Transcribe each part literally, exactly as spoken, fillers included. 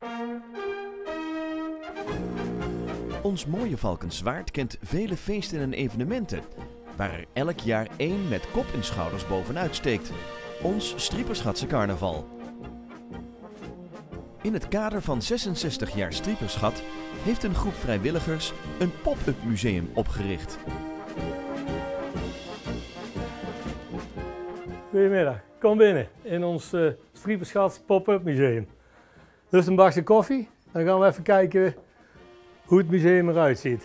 Ons mooie Valkenswaard kent vele feesten en evenementen, waar er elk jaar één met kop en schouders bovenuit steekt: ons Strieperschatse carnaval. In het kader van zesenzestig jaar Strieperschat heeft een groep vrijwilligers een pop-up museum opgericht. Goedemiddag, kom binnen in ons uh, Strieperschat pop-up museum. Dus een bakje koffie, dan gaan we even kijken hoe het museum eruit ziet.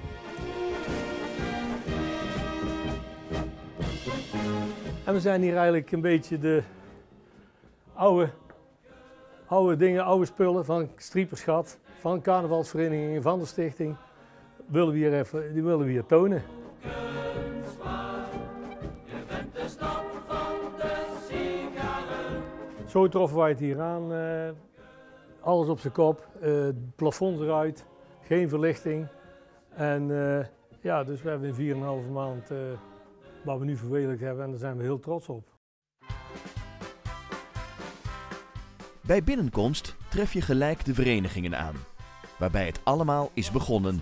En we zijn hier eigenlijk een beetje de oude, oude dingen, oude spullen van Strieperschat, van carnavalsverenigingen, van de stichting, willen we hier even, die willen we hier tonen. Zo troffen wij het hier aan, uh, alles op zijn kop, uh, plafonds eruit, geen verlichting. En uh, ja, dus we hebben in vier en een halve maand uh, wat we nu verwezenlijkt hebben en daar zijn we heel trots op. Bij binnenkomst tref je gelijk de verenigingen aan, waarbij het allemaal is begonnen.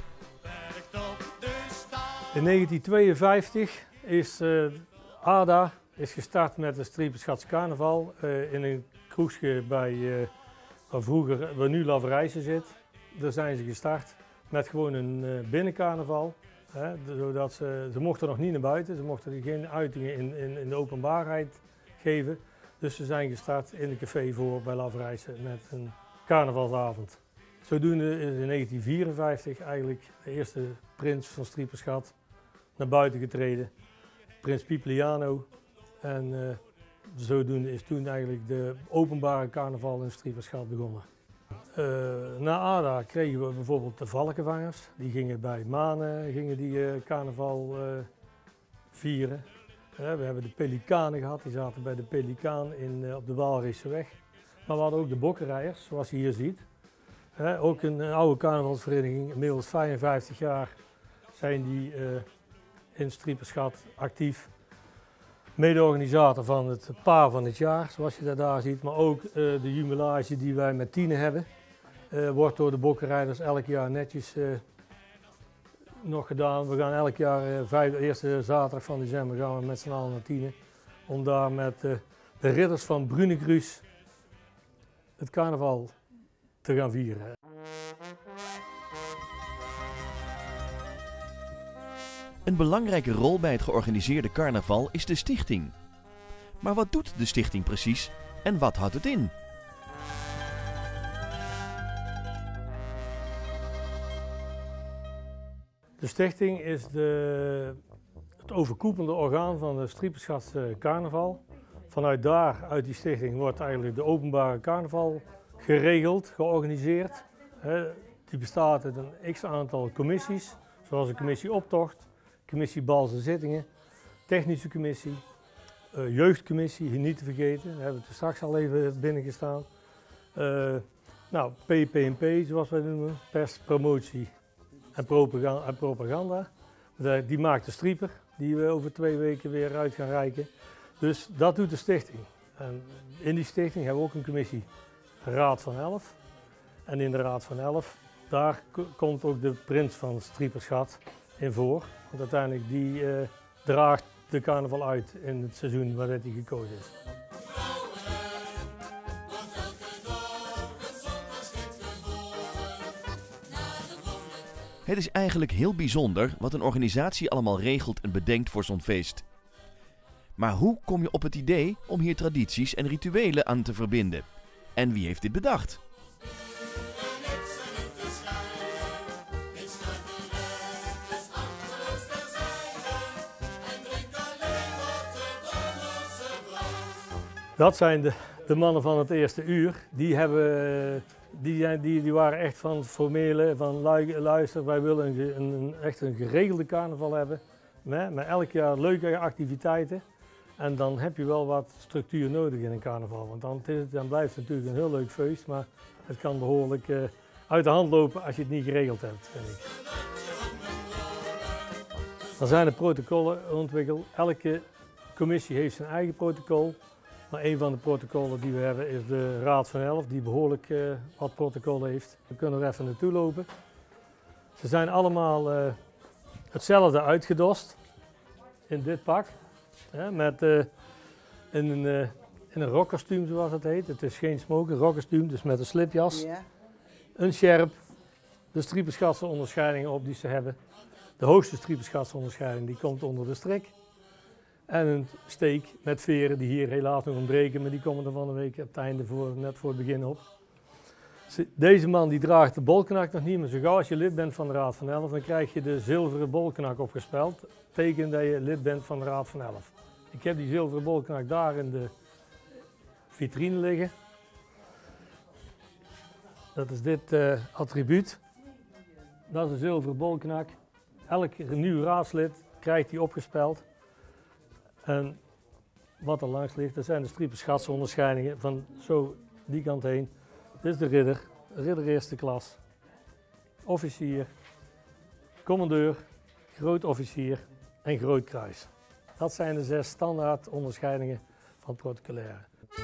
In negentien tweeënvijftig is uh, A D A is gestart met de Strieperschatse carnaval uh, in een kroegje bij uh, waar vroeger, waar nu Laverijse zit. Daar zijn ze gestart met gewoon een uh, binnencarnaval. Hè, zodat ze, ze mochten nog niet naar buiten, ze mochten geen uitingen in, in, in de openbaarheid geven. Dus ze zijn gestart in een café voor bij Laverijse met een carnavalsavond. Zodoende is in negentien vierenvijftig eigenlijk de eerste prins van Strieperschat naar buiten getreden. Prins Pipliano. En uh, zodoende is toen eigenlijk de openbare carnaval in Strieperschat begonnen. Uh, na A D A kregen we bijvoorbeeld de valkenvangers. Die gingen bij Manen gingen die, uh, carnaval uh, vieren. Uh, we hebben de pelikanen gehad, die zaten bij de Pelikaan in, uh, op de Waalreeseweg. Maar we hadden ook de bokkenrijders, zoals je hier ziet. Uh, ook een, een oude carnavalsvereniging, inmiddels vijfenvijftig jaar zijn die uh, in Strieperschat actief. Mede-organisator van het paar van het jaar, zoals je dat daar ziet. Maar ook uh, de jumelage die wij met Tienen hebben, uh, wordt door de bokkenrijders elk jaar netjes uh, nog gedaan. We gaan elk jaar, uh, vijf, eerste zaterdag van december, gaan we met z'n allen naar Tienen. Om daar met uh, de ridders van Brunegruus het carnaval te gaan vieren. Een belangrijke rol bij het georganiseerde carnaval is de stichting. Maar wat doet de stichting precies en wat houdt het in? De stichting is de, het overkoepelende orgaan van de Strieperschatse carnaval. Vanuit daar, uit die stichting, wordt eigenlijk de openbare carnaval geregeld, georganiseerd. Die bestaat uit een x-aantal commissies, zoals de commissie optocht, commissie Bals en Zittingen, technische commissie, uh, jeugdcommissie, hier niet te vergeten, daar hebben we er straks al even binnengestaan. Uh, nou, P P en P, zoals wij noemen, pers, promotie en propaganda. En propaganda. Die maakt de strieper, die we over twee weken weer uit gaan reiken. Dus dat doet de stichting. En in die stichting hebben we ook een commissie Raad van Elf. En in de Raad van Elf, daar komt ook de prins van Strieperschat in voor. Want uiteindelijk die uh, draagt de carnaval uit in het seizoen waar hij gekozen is. Het is eigenlijk heel bijzonder wat een organisatie allemaal regelt en bedenkt voor zo'n feest. Maar hoe kom je op het idee om hier tradities en rituelen aan te verbinden? En wie heeft dit bedacht? Dat zijn de, de mannen van het eerste uur. Die, hebben, die, die, die waren echt van het formele, van luister, wij willen een, een, echt een geregelde carnaval hebben. Met, met elk jaar leuke activiteiten. En dan heb je wel wat structuur nodig in een carnaval. Want dan, is het, dan blijft het natuurlijk een heel leuk feest, maar het kan behoorlijk uh, uit de hand lopen als je het niet geregeld hebt, vind ik. Dan zijn er protocollen ontwikkeld. Elke commissie heeft zijn eigen protocol. Maar een van de protocollen die we hebben is de Raad van Elf, die behoorlijk uh, wat protocollen heeft. We kunnen er even naartoe lopen. Ze zijn allemaal uh, hetzelfde uitgedost in dit pak. Hè, met uh, in een, uh, in een rockkostuum zoals het heet. Het is geen smoke, een rockkostuum, dus met een slipjas. Ja. Een sjerp, de strieperschatsenonderscheidingen op die ze hebben. De hoogste strieperschatsenonderscheiding die komt onder de strik. En een steek met veren die hier helaas nog ontbreken, maar die komen er van de week op het einde voor, net voor het begin op. Deze man die draagt de bolknak nog niet, maar zo gauw als je lid bent van de Raad van Elf, dan krijg je de zilveren bolknak opgespeld. Teken dat je lid bent van de Raad van Elf. Ik heb die zilveren bolknak daar in de vitrine liggen. Dat is dit uh, attribuut. Dat is een zilveren bolknak. Elk nieuw raadslid krijgt die opgespeld. En wat er langs ligt, dat zijn de strieperschatsenonderscheidingen van zo die kant heen. Dit is de ridder, ridder eerste klas, officier, commandeur, groot officier en groot kruis. Dat zijn de zes standaard onderscheidingen van het protocolaire.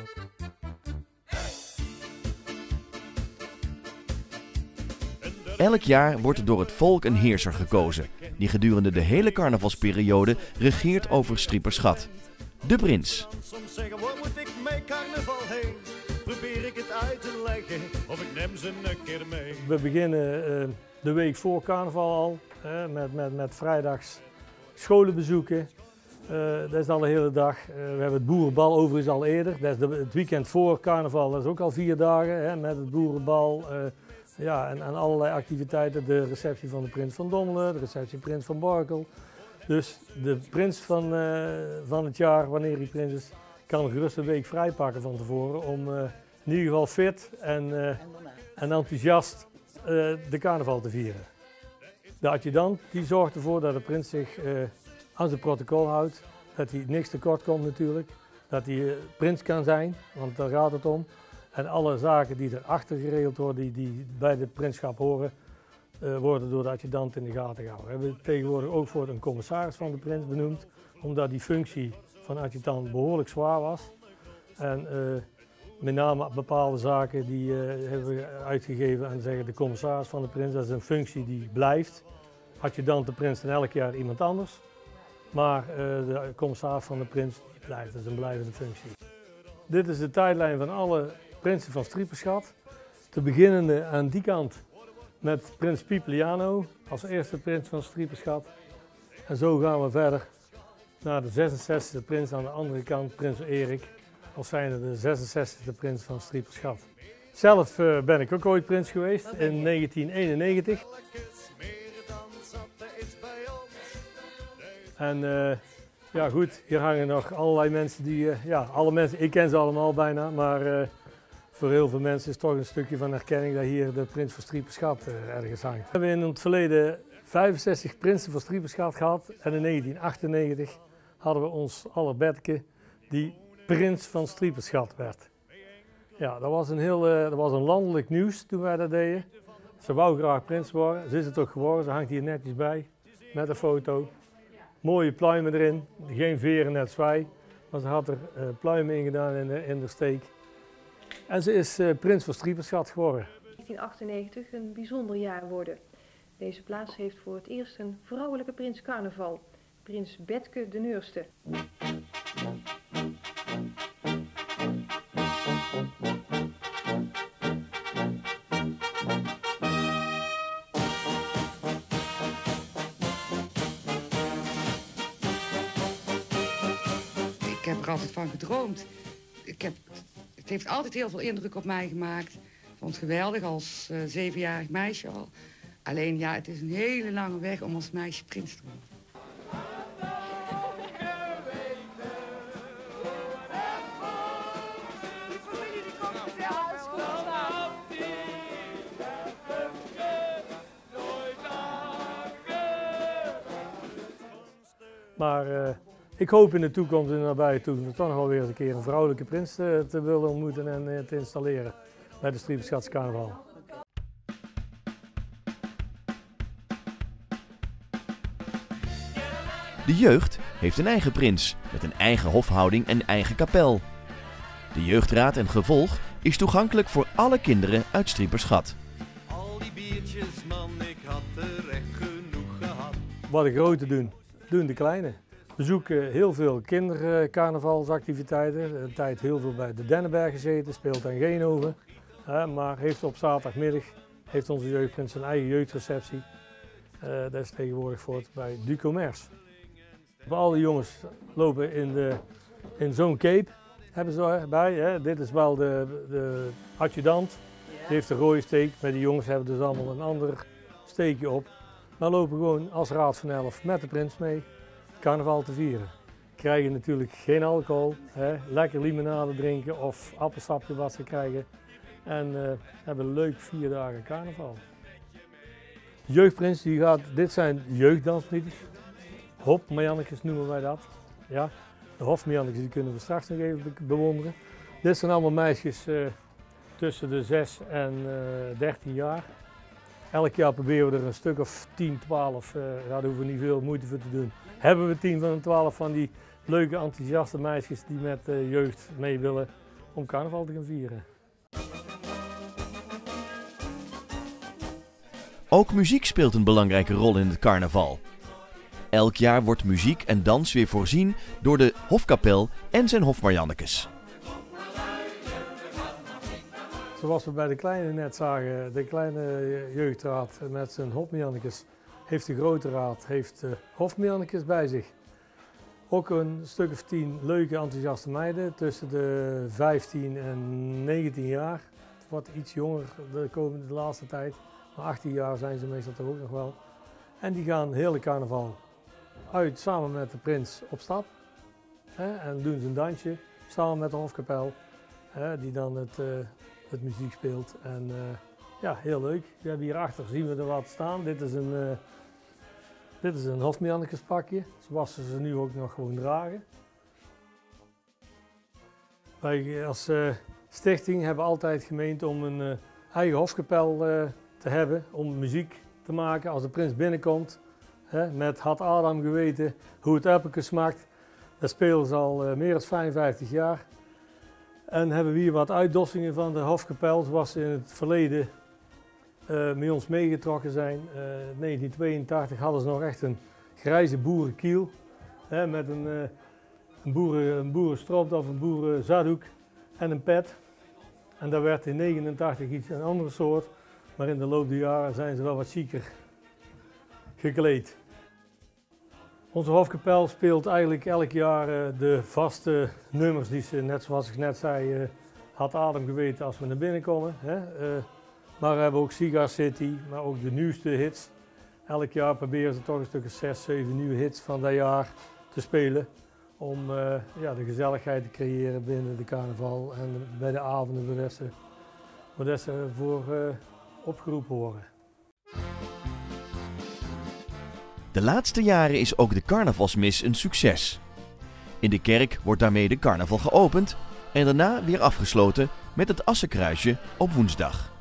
Elk jaar wordt er door het volk een heerser gekozen, die gedurende de hele carnavalsperiode regeert over Strieperschat. De prins. Soms zeggen, waar moet ik mee carnaval heen? Probeer ik het uit te leggen, of ik neem ze een keer mee. We beginnen uh, de week voor carnaval al, uh, met, met, met vrijdags scholenbezoeken. Uh, dat is al de hele dag. Uh, we hebben het boerenbal overigens al eerder. Dat is de, het weekend voor carnaval, dat is ook al vier dagen, hè, met het boerenbal. Uh, Ja, en, en allerlei activiteiten, de receptie van de prins van Dommelen, de receptie prins van Borkel. Dus de prins van, uh, van het jaar, wanneer hij prins is, kan gerust een week vrij pakken van tevoren om uh, in ieder geval fit en, uh, en enthousiast uh, de carnaval te vieren. De adjudant die zorgt ervoor dat de prins zich uh, aan zijn protocol houdt, dat hij niks tekort komt natuurlijk, dat hij uh, prins kan zijn, want daar gaat het om. En alle zaken die erachter geregeld worden, die, die bij het prinschap horen, uh, worden door de adjudant in de gaten gehouden. We hebben tegenwoordig ook voor een commissaris van de prins benoemd, omdat die functie van adjudant behoorlijk zwaar was. En uh, met name bepaalde zaken die uh, hebben we uitgegeven en zeggen de commissaris van de prins, dat is een functie die blijft. Adjudant de prins en elk jaar iemand anders, maar uh, de commissaris van de prins die blijft, dat is een blijvende functie. Dit is de tijdlijn van alle prinsen van Strieperschat. Te beginnende aan die kant met prins Pipliano als eerste prins van Strieperschat. En zo gaan we verder naar de zesenzestigste prins aan de andere kant, prins Erik, als zijnde de zesenzestigste prins van Strieperschat. Zelf uh, ben ik ook ooit prins geweest in negentien eenennegentig. En uh, ja goed, hier hangen nog allerlei mensen die, uh, ja alle mensen, ik ken ze allemaal bijna, maar uh, voor heel veel mensen is het toch een stukje van herkenning dat hier de prins van Strieperschat uh, ergens hangt. We hebben in het verleden vijfenzestig prinsen van Strieperschat gehad en in negentien achtennegentig hadden we ons allerbedke die prins van Strieperschat werd. Ja, dat was een heel, uh, dat was een landelijk nieuws toen wij dat deden. Ze wou graag prins worden, ze is het ook geworden, ze hangt hier netjes bij met een foto. Mooie pluimen erin, geen veren net zwaai, maar ze had er uh, pluimen in gedaan in de, in de steek. En ze is uh, prins van Strieperschat geworden. negentien achtennegentig een bijzonder jaar worden. Deze plaats heeft voor het eerst een vrouwelijke prins carnaval, prins Betke de Neurste. Ik heb er altijd van gedroomd. Ik heb, het heeft altijd heel veel indruk op mij gemaakt. Ik vond het geweldig als uh, zevenjarig meisje al. Alleen ja, het is een hele lange weg om als meisje prins te worden. Maar uh, ik hoop in de toekomst, in de nabije toekomst, toch nog wel weer eens een keer een vrouwelijke prins te, te willen ontmoeten en uh, te installeren bij de Strieperschats carnaval. De jeugd heeft een eigen prins, met een eigen hofhouding en eigen kapel. De jeugdraad en gevolg is toegankelijk voor alle kinderen uit Strieperschat. Al die biertjes, man, ik had er echt genoeg gehad. Wat de grote doen, doen de kleine. We zoeken heel veel kindercarnavalsactiviteiten. De tijd heel veel bij de Dennenberg gezeten, speelt aan Geenhoven. Uh, maar heeft op zaterdagmiddag heeft onze jeugdprins zijn eigen jeugdreceptie. Uh, dat is tegenwoordig voort bij Du Commerce. Alle jongens lopen in, de, in zo'n cape, hebben ze erbij. Hè. Dit is wel de, de adjudant, die heeft de rode steek. Maar die jongens hebben dus allemaal een ander steekje op. Maar lopen gewoon als raad van elf met de prins mee carnaval te vieren. Krijgen natuurlijk geen alcohol, hè. Lekker limonade drinken of appelsapje wat ze krijgen. En uh, hebben leuk vier dagen carnaval. De jeugdprins die gaat, dit zijn jeugddansliedjes. Hopmajannekes noemen wij dat. Ja, de hofmajannekes die kunnen we straks nog even bewonderen. Dit zijn allemaal meisjes uh, tussen de zes en uh, dertien jaar. Elk jaar proberen we er een stuk of tien, twaalf, uh, daar hoeven we niet veel moeite voor te doen. Hebben we tien van de twaalf van die leuke enthousiaste meisjes die met uh, jeugd mee willen om carnaval te gaan vieren. Ook muziek speelt een belangrijke rol in het carnaval. Elk jaar wordt muziek en dans weer voorzien door de Hofkapel en zijn hofmajannekes. Zoals we bij de kleine net zagen, de kleine jeugdraad met zijn hofmajannekes, heeft de grote raad heeft de hofmajannekes bij zich. Ook een stuk of tien leuke enthousiaste meiden tussen de vijftien en negentien jaar. Wat iets jonger de komende de laatste tijd, maar achttien jaar zijn ze meestal toch ook nog wel. En die gaan hele carnaval uit samen met de prins op stap. Hè, en doen ze een dansje samen met de hofkapel, hè, die dan het, uh, het muziek speelt. En uh, ja, heel leuk. We hebben hierachter zien we er wat staan. Dit is een, uh, dit is een hofmajannekespakje, zoals ze ze nu ook nog gewoon dragen. Wij als uh, stichting hebben altijd gemeend om een uh, eigen hofkapel uh, te hebben, om muziek te maken als de prins binnenkomt. Hè, met had Adam geweten hoe het appeltje smaakt. Dat spelen ze al uh, meer dan vijfenvijftig jaar. En hebben we hier wat uitdossingen van de hofkapel, zoals ze in het verleden uh, met ons meegetrokken zijn. Uh, in negentien tweeëntachtig hadden ze nog echt een grijze boerenkiel. Hè, met een, uh, een, boeren, een boerenstrop of een boerenzaddoek en een pet. En daar werd in negentien negenentachtig iets een andere soort. Maar in de loop der jaren zijn ze wel wat chiquer gekleed. Onze hofkapel speelt eigenlijk elk jaar uh, de vaste nummers die ze, net zoals ik net zei, uh, had Adam geweten als we naar binnen komen. Hè? Uh, maar we hebben ook Cigar City, maar ook de nieuwste hits. Elk jaar proberen ze toch een stuk of zes, zeven nieuwe hits van dat jaar te spelen. Om uh, ja, de gezelligheid te creëren binnen de carnaval en bij de avonden waar ze, waar ze voor uh, opgeroepen worden. De laatste jaren is ook de carnavalsmis een succes. In de kerk wordt daarmee de carnaval geopend en daarna weer afgesloten met het Assenkruisje op woensdag.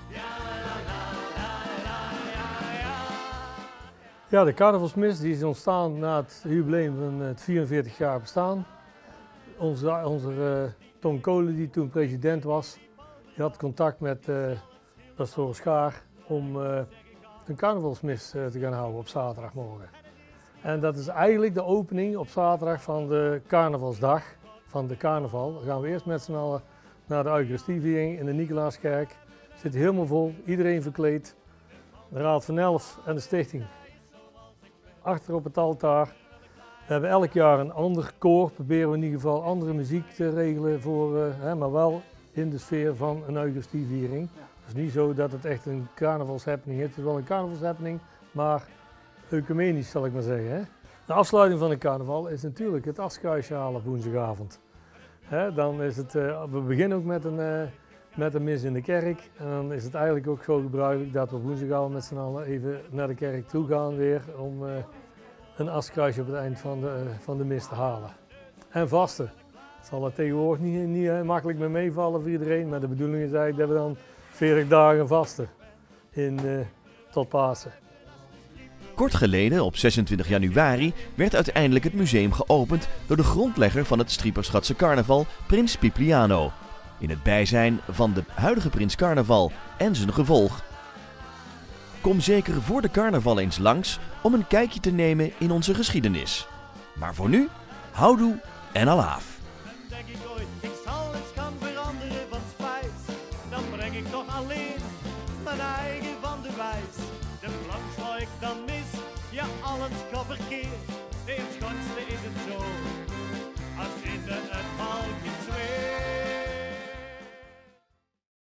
Ja, de carnavalsmis die is ontstaan na het jubileum van het vierenveertig jaar bestaan. Onze, onze uh, Tom Kolen, die toen president was, die had contact met uh, pastoor Schaar om uh, een carnavalsmis uh, te gaan houden op zaterdagmorgen. En dat is eigenlijk de opening op zaterdag van de carnavalsdag van de carnaval. Dan gaan we eerst met z'n allen naar de Eucharistieviering in de Nicolaaskerk. Zit helemaal vol, iedereen verkleed. De Raad van Elf en de stichting achter op het altaar. We hebben elk jaar een ander koor, proberen we in ieder geval andere muziek te regelen, voor, uh, hè, maar wel in de sfeer van een Eucharistieviering. Ja. Het is niet zo dat het echt een carnavalshappening is. Het is wel een carnavalshappening, maar ecumenisch zal ik maar zeggen. Hè. De afsluiting van de carnaval is natuurlijk het Assenkruisje halen op woensdagavond. Hè, dan is het, uh, we beginnen ook met een, uh, met een mis in de kerk. En dan is het eigenlijk ook zo gebruikelijk dat we woensdagavond met z'n allen even naar de kerk toe gaan weer om uh, een Assenkruisje op het eind van de, uh, van de mis te halen. En vasten. Het zal er tegenwoordig niet, niet uh, makkelijk mee meevallen voor iedereen, maar de bedoeling is eigenlijk dat we dan veertig dagen vasten in, uh, tot Pasen. Kort geleden, op zesentwintig januari, werd uiteindelijk het museum geopend door de grondlegger van het Strieperschatse carnaval, Prins Pipliano. In het bijzijn van de huidige Prins Carnaval en zijn gevolg. Kom zeker voor de carnaval eens langs om een kijkje te nemen in onze geschiedenis. Maar voor nu, houdoe en alaaf. Denk ik ooit, ik zal eens gaan veranderen van spijs. Dan breng ik toch alleen mijn eigen van de wijs. De plank sla ik dan mis, ja alles gaat verkeerd.